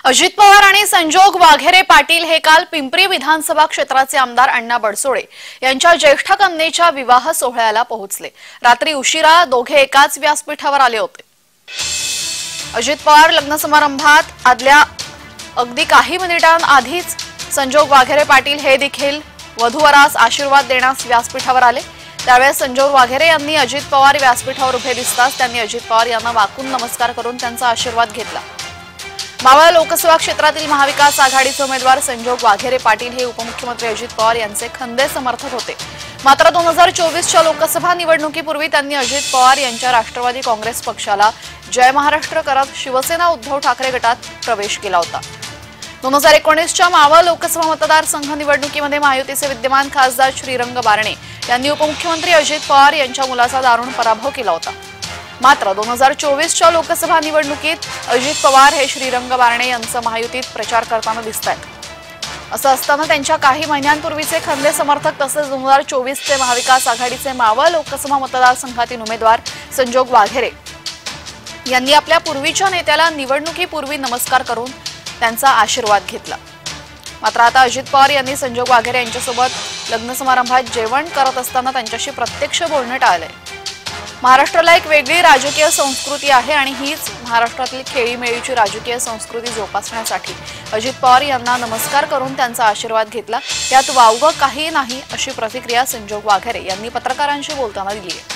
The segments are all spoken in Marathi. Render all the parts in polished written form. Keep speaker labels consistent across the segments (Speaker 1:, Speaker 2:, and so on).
Speaker 1: अजित पवार आणि संजोग वाघेरे पाटील हे काल पिंपरी विधानसभा क्षेत्राचे आमदार अण्णा बडसोडे यांच्या ज्येष्ठ कन्येच्या विवाह सोहळ्याला पोहोचले। रात्री उशिरा दोघे एकाच व्यासपीठावर आले होते। अजित पवार लग्न समारंभात आदल्या अगदी काही मिनिटांआधीच संजोग वाघेरे पाटील हे देखील वधूवरास आशीर्वाद देण्यास व्यासपीठावर आले। त्यावेळेस संजोग वाघेरे यांनी अजित पवार व्यासपीठावर उभे दिसताच त्यांनी अजित पवार यांना वाकून नमस्कार करून त्यांचा आशीर्वाद घेतला। मावळ लोकसभा क्षेत्रातील महाविकास आघाडीचे उमेदवार संजोग वाघेरे पाटील हे उपमुख्यमंत्री अजित पवार यांचे खंदे समर्थक होते। मात्र 2024च्या लोकसभा निवडणुकीपूर्वी त्यांनी अजित पवार यांच्या राष्ट्रवादी काँग्रेस पक्षाला जय महाराष्ट्र करत शिवसेना उद्धव ठाकरे गटात प्रवेश केला होता। 2019च्या मावळ लोकसभा मतदारसंघ निवडणुकीमध्ये महायुतीचे विद्यमान खासदार श्रीरंग बारणे यांनी उपमुख्यमंत्री अजित पवार यांच्या मुलाचा दारुण पराभव केला होता। मात्र 2024च्या लोकसभा निवडणुकीत अजित पवार हे श्रीरंग बारणे यांचा महायुतीत प्रचार करताना दिसतात। असं असताना त्यांच्या काही महिन्यांपूर्वीचे खंदे समर्थक तसेच 2024चे महाविकास आघाडीचे मावळ लोकसभा मतदारसंघातील उमेदवार संजोग वाघेरे यांनी आपल्या पूर्वीच्या नेत्याला निवडणुकीपूर्वी नमस्कार करून त्यांचा आशीर्वाद घेतला। मात्र आता अजित पवार यांनी संजोग वाघेरे यांच्यासोबत लग्न समारंभात जेवण करत असताना त्यांच्याशी प्रत्यक्ष बोलणे टाळले। महाराष्ट्राला एक वेगळी राजकीय संस्कृती आहे आणि हीच महाराष्ट्रातील खेळीमेळीची राजकीय संस्कृती जोपासण्यासाठी अजित पवार यांना नमस्कार करून त्यांचा आशीर्वाद घेतला। त्यात वावगं काही नाही अशी प्रतिक्रिया संजोग वाघेरे यांनी पत्रकारांशी बोलताना दिली आहे।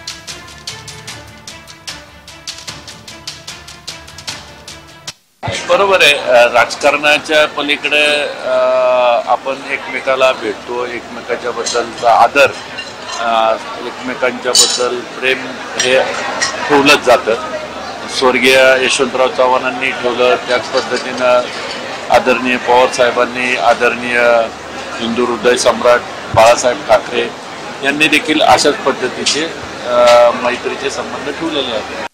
Speaker 2: बरोबर आहे, राजकारणाच्या पलीकडे आपण एकमेकाला भेटतो, एकमेकाच्या बद्दलचा आदर, एकमेकांच्या बद्दल प्रेम हे ठेवलंच जातं। स्वर्गीय यशवंतराव चव्हाणांनी ठेवलं, त्याच पद्धतीनं आदरणीय पवार साहेबांनी, आदरणीय हिंदू हृदय सम्राट बाळासाहेब ठाकरे यांनी देखील अशाच पद्धतीचे मैत्रीचे संबंध ठेवलेले आहेत।